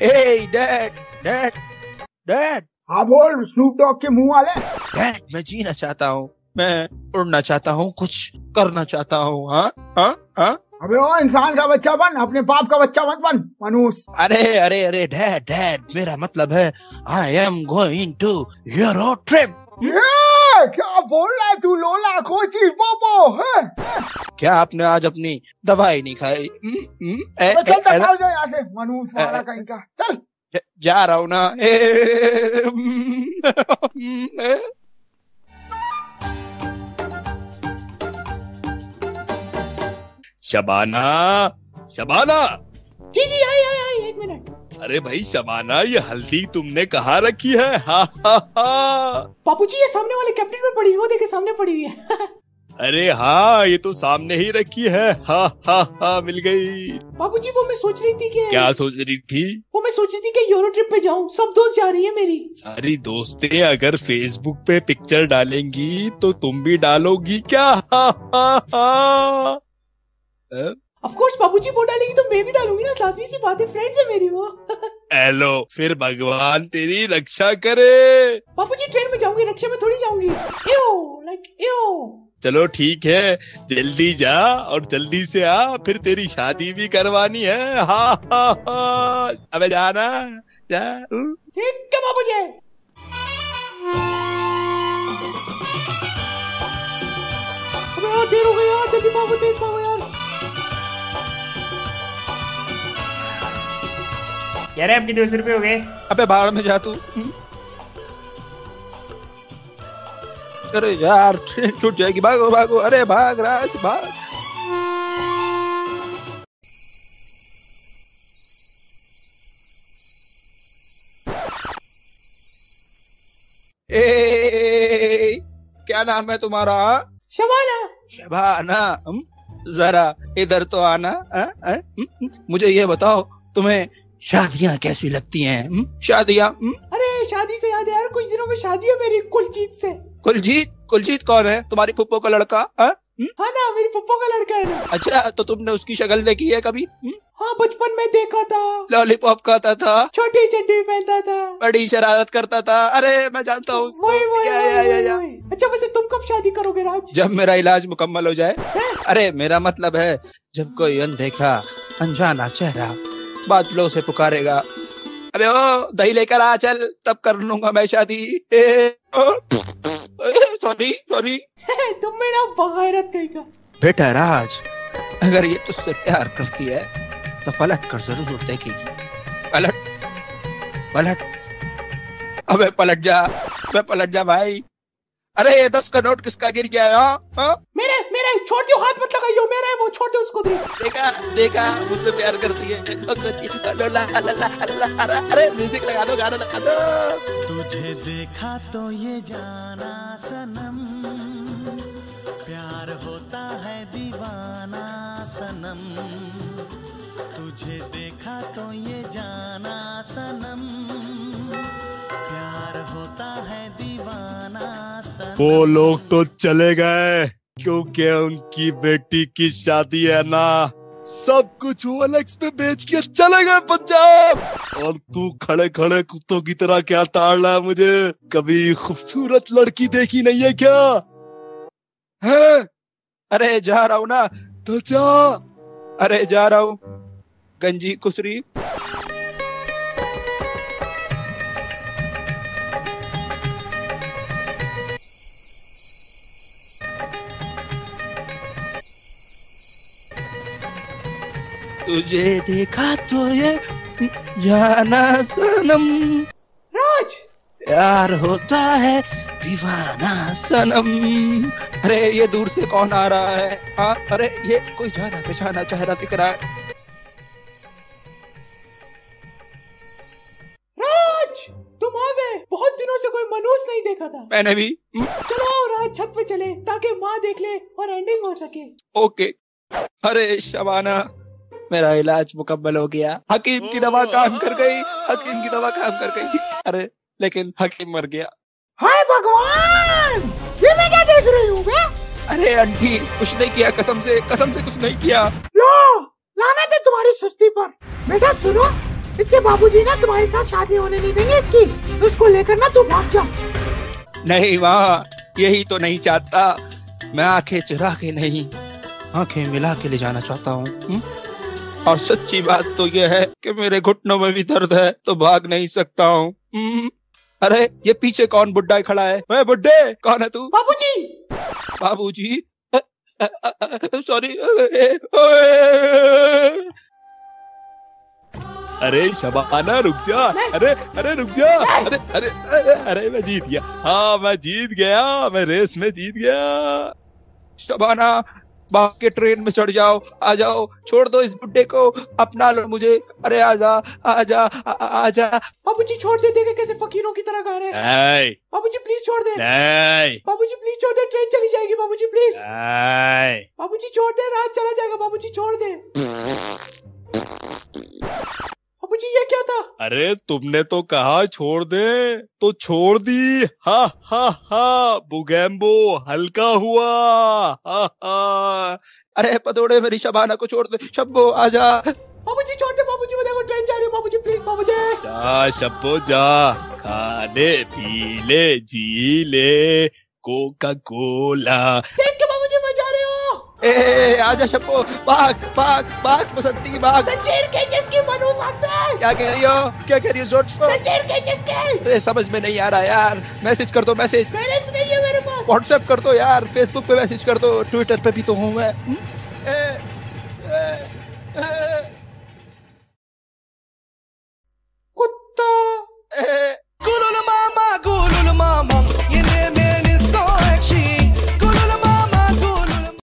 Hey, Dad, Dad, Dad. हाँ बोल Snoop Dogg के मुंह वाले। Dad, मैं जीना चाहता हूँ, मैं उड़ना चाहता हूँ, कुछ करना चाहता हूँ। हाँ हाँ हाँ। अबे ओ इंसान का बच्चा बन, अपने बाप का बच्चा मत बन मनुष्य। अरे अरे अरे डैड डैड, मेरा मतलब है I am going to Euro trip। ये क्या बोल रहा है तू लोला कोची पोपो है? क्या आपने आज अपनी दवाई नहीं खाई? चल दबाओ जा यहाँ से मनुष्य वाला कहीं का। चल जा रहा हूँ ना। शबाना, शबाना। जी जी आई 1 मिनट। अरे भाई शबाना, ये हल्दी तुमने कहाँ रखी है? हा हा हा। बापूजी ये सामने वाले कैबिनेट में पड़ी हुई, वो देखे सामने पड़ी हुई है। अरे हाँ, ये तो सामने ही रखी है। हा हा हा, मिल गई। बापूजी वो मैं सोच रही थी कि क्या सोच रही थी? वो मैं सोच रही थी कि यूरो ट्रिप पे जाऊं, सब दोस्त जा रही है मेरी। सारी दोस्तें अगर फेसबुक पे पिक्चर डालेंगी तो तुम भी डालोगी क्या? हा हा हा। ऑफ कोर्स बापूजी वो डालेंगी तो मैं भी डालूंगी ना, लाजमी सी बात है, फ्रेंड्स है मेरी वो। हेलो, फिर भगवान तेरी रक्षा करे। बापूजी ट्रेन में जाऊंगी, रक्षा में थोड़ी जाऊंगी। एओ। चलो ठीक है, जल्दी जा और जल्दी से आ, फिर तेरी शादी भी करवानी है। हा हा हा। अबे जाना जा। ठीक है बापूजी। अबे यार देर हो गई यार, जल्दी भागो, तेज भागो यार। यार आपके 200 रुपए हो गए। अबे भाड़ में जा तू। अरे यार ट्रेन छूट जाएगी, भागो भागो। अरे भाग राज भाग। क्या नाम है तुम्हारा? शबाना। शबाना, जरा इधर तो आना। मुझे ये बताओ, तुम्हें शादियां कैसी लगती हैं? शादियां? अरे शादी से याद है यार, कुछ दिनों में शादी है मेरी कुलजीत से। कुलजीत? कुलजीत कौन है? तुम्हारी फुप्पो का लड़का? हाँ ना, मेरी फुप्पो का लड़का है ना। अच्छा, तो तुमने उसकी शक्ल देखी है कभी? हाँ बचपन में देखा था। लॉलीपॉप खाता था, छोटी चड्डी पहनता था, बड़ी शरारत करता था। अरे मैं जानता हूँ उसको। वही। अच्छा वैसे तुम कब शादी करोगे राज? जब मेरा इलाज मुकम्मल हो जाए। अरे मेरा मतलब है जब कोई अनदेखा अनजाना चेहरा बादलों से पुकारेगा, अबे ओ दही लेकर आ चल, तब कर लूंगा मैं शादी। सॉरी। तुम में ना बगैरत कहीं का। बेटा राज, अगर ये तुझसे प्यार करती है तो पलट कर जरूर देखेगी। पलट। अबे पलट जा भाई। अरे ये 10 का नोट किसका गिर गया? हाँ मेरे छोड़ दो, हाथ मत लगाइयो, मेरा है वो, छोड़ दो उसको। देखा मुझसे प्यार करती है। अरे म्यूजिक लगा दो, गाना लगा दो। तुझे देखा तो ये जाना सनम, प्यार होता है दीवाना सनम। तुझे देखा तो ये जाना सनम, प्यार होता है दीवाना सनम। वो लोग तो चले गए क्योंकि उनकी बेटी की शादी है ना। सब कुछ OLX पे बेच के चले गए पंजाब, और तू खड़े खड़े कुत्तों की तरह क्या ताड़ रहा है मुझे? कभी खूबसूरत लड़की देखी नहीं है क्या? है? अरे जा रहा हूँ ना। तो जा। अरे जा रहा हूँ गंजी कुसरी। तुझे देखा तो ये जाना सनम, राज प्यार होता है दीवाना सनम। अरे ये दूर से कौन आ रहा है? हाँ, अरे ये कोई जाना पहचाना चेहरा दिख रहा है। राज तुम आ गए, बहुत दिनों से कोई मनुष्य नहीं देखा था। मैंने भी। चलो राज छत पे चले ताकि माँ देख ले और एंडिंग हो सके। ओके। अरे शबाना, मेरा इलाज मुकम्मल हो गया। हकीम की दवा काम कर गई। अरे लेकिन हकीम मर गया। हाय भगवान, ये मैं क्या देख रही हूँ बे? अरे आंटी कुछ नहीं किया, कसम से कुछ नहीं किया। लो लानत है तुम्हारी सुस्ती पर। बेटा सुनो, इसके बाबूजी ना तुम्हारे साथ शादी होने नहीं देंगे इसकी। उसको लेकर ना तू भाग जा। नहीं माँ, यही तो नहीं चाहता मैं। आंखें चुरा के नहीं, आंखें मिला के ले जाना चाहता हूँ। और सच्ची बात तो यह है कि मेरे घुटनों में भी दर्द है, तो भाग नहीं सकता हूँ। अरे ये पीछे कौन बुड्ढा खड़ा है? ओए बुड्ढे, कौन है तू? बाबूजी। बाबूजी, सॉरी। अरे शबाना रुक जा। अरे रुक जा। अरे मैं जीत गया। हाँ मैं जीत गया, मैं रेस में जीत गया। शबाना, भाग के ट्रेन में चढ़ जाओ, आ जाओ, छोड़ दो इस बुड्ढे को, अपना लो मुझे। अरे आजा आजा आजा। बाबूजी छोड़ दे, देखे कैसे फकीरों की तरह गा रहे हैं। बाबूजी प्लीज छोड़ दे। बाबूजी प्लीज छोड़ दे, ट्रेन चली जाएगी। बाबूजी प्लीज। बाबूजी छोड़ दे, रात चला जाएगा। बाबूजी छोड़ दे। बाबूजी ये क्या था? अरे तुमने तो कहा छोड़ दे, तो छोड़ दी। हा हा हा, बुगैम्बो हल्का हुआ। हा हा। अरे पतोड़े, मेरी शबाना को छोड़ दे। शब्बो आजा। बाबूजी छोड़ दे। बाबूजी वो देखो ट्रेन जा रही है। बाबूजी प्लीज। बाबूजी जा शब्बो जा, खाने पी ले, जी ले कोका कोला। देख के बाबूजी मजा रहे हो। ए आजा शब्बो, भाग भाग भाग बसंती भाग। संजीर के जिसकी मनु साथ में। क्या कह रही हो? क्या कह रही हो? जोर से। संजीर के जिसके। अरे समझ में नहीं आ रहा यार। मैसेज कर दो, मैसेज। बैलेंस नहीं है मेरे पास। व्हाट्सएप कर दो यार, फेसबुक पे मैसेज कर दो, ट्विटर पे भी तो हूँ मैं।